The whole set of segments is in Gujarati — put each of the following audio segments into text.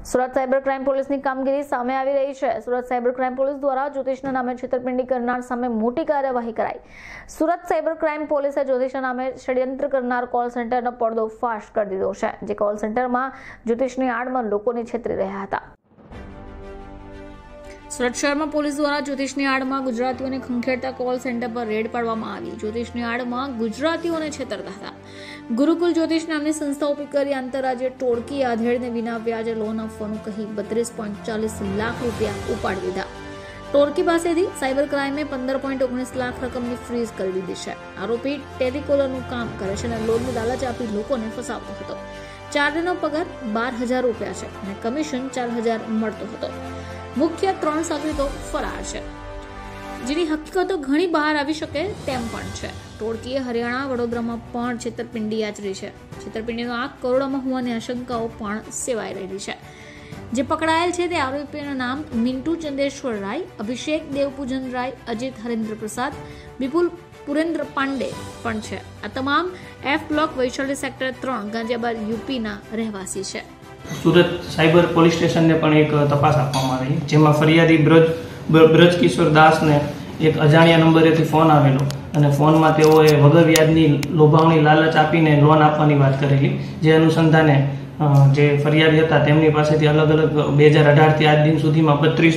સુરત સાયબર ક્રાઇમ પોલીસની કામગીરી સામે આવી રહી છે। સુરત સાયબર ક્રાઇમ પોલીસ દ્વારા જ્યોતિષના નામે છેતરપિંડી કરનાર સામે મોટી કાર્યવાહી કરાઈ। સુરત સાયબર ક્રાઇમ પોલીસે જ્યોતિષના નામે ષડયંત્ર કરનાર કોલ સેન્ટરનો પડદો ફાશ કરી દીધો છે, જે કોલ સેન્ટરમાં જ્યોતિષની આડમાં લોકોને છેતરી રહ્યા હતા। સુરત શહેરમાં પોલીસ દ્વારા જ્યોતિષની આડમાં ગુજરાતીઓને ખંખેરતા કોલ સેન્ટર પર રેડ પાડવામાં આવી। જ્યોતિષની આડમાં ગુજરાતીઓને છેતરતા હતા। ગુરુકુલ જ્યોતિષ નામની સંસ્થા ઊભી કરી આંતરરાજ્ય ટોળકી આધેડને વિના વ્યાજે લોન આપવાનું કહી 32.40 લાખ રૂપિયા ઉપાડી દીધા। ટોળકી પાસેથી સાયબર ક્રાઇમે 15.19 લાખ રકમની ફ્રીઝ કરી દીધી છે। આરોપી ટેલિકોલરનું કામ કરે છે અને લોનની લાલચ આપી લોકોને ફસાવતો હતો। 4 દિનનો પગાર 12,000 રૂપિયા છે અને કમિશન 4,000 મળતો હતો। મુખ્ય 3 સાગરીતો ફરાર છે, જેની હકીકતો ઘણી બહાર આવી શકે તેમ પણ છે। ટોળકીએ હરિયાણા, વડોદરામાં પણ છેતરપિંડી આચરી છે। છેતરપિંડીનો આંક કરોડોમાં હોવાની આશંકાઓ પણ સેવાઈ રહી છે। જે પકડાયેલ છે તે આરોપીઓના નામ મિન્ટુ ચંદેશ્વર રાય, અભિષેક દેવપૂજન રાય, અજીત હરેન્દ્ર પ્રસાદ, વિપુલ પુરેન્દ્ર પાંડે પણ છે। આ તમામ F block Vaishali sector 3 Ghaziabad યુપીના રહેવાસી છે। સુરત સાયબર પોલીસ સ્ટેશનને પણ એક તપાસ આપવામાં આવી, જેમાં ફરિયાદી બ્રજ કિશોર દાસને એક અજાણ્યા નંબરેથી ફોન આવેલો અને ફોનમાં તેઓએ વગર વ્યાજની લોભાવણી લાલચ આપીને લોન આપવાની વાત કરેલી। જે અનુસંધાને જે ફરિયાદી હતા તેમની પાસેથી અલગ અલગ 2018થી આજ દિન સુધીમાં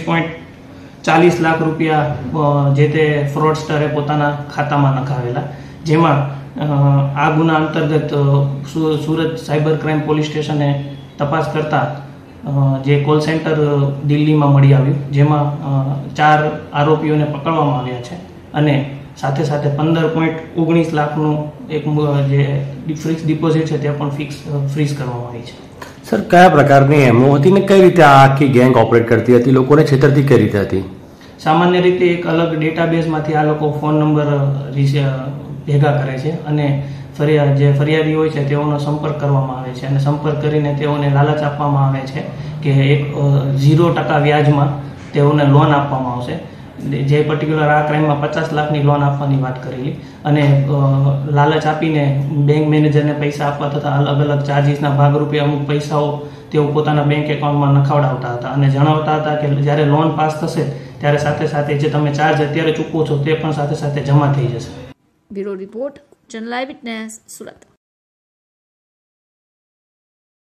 32.40 લાખ રૂપિયા જે તે ફ્રોડસ્ટરે પોતાના ખાતામાં નખાવેલા। જેમાં આ ગુના અંતર્ગત સુરત સાયબર ક્રાઇમ પોલીસ સ્ટેશને તપાસ કરતા જે કોલ સેન્ટર દિલ્હીમાં મળી આવ્યું, જેમાં 4 આરોપીઓને પકડવામાં આવ્યા છે અને સાથે સાથે 15.19 લાખનું એક જે ફિક્સ ડિપોઝિટ છે તે પણ ફ્રીઝ કરવામાં આવી છે। સર, કયા પ્રકારની એમઓ હતી ને કઈ રીતે આ આખી ગેંગ ઓપરેટ કરતી હતી, લોકોને છેતરતી કઈ રીતે હતી? સામાન્ય રીતે એક અલગ ડેટાબેઝમાંથી આ લોકો ફોન નંબર ભેગા કરે છે અને જે ફરિયાદી હોય છે તેઓનો સંપર્ક કરવામાં આવે છે અને સંપર્ક કરીને તેઓને લાલચ આપવામાં આવે છે કે એક 0% વ્યાજમાં તેઓને લોન આપવામાં આવશે। જે પર્ટિક્યુલર આ ક્રાઇમમાં 50 લાખની લોન આપવાની વાત કરેલી અને લાલચ આપીને બેંક મેનેજરને પૈસા આપવા તથા અલગ અલગ ચાર્જીસના ભાગરૂપે અમુક પૈસાઓ તેઓ પોતાના બેંક એકાઉન્ટમાં નખાવડાવતા હતા અને જણાવતા હતા કે જ્યારે લોન પાસ થશે ત્યારે સાથે સાથે જે તમે ચાર્જ અત્યારે ચૂકવો છો તે પણ સાથે સાથે જમા થઈ જશે। Bureau report, Jan live witness, Surat.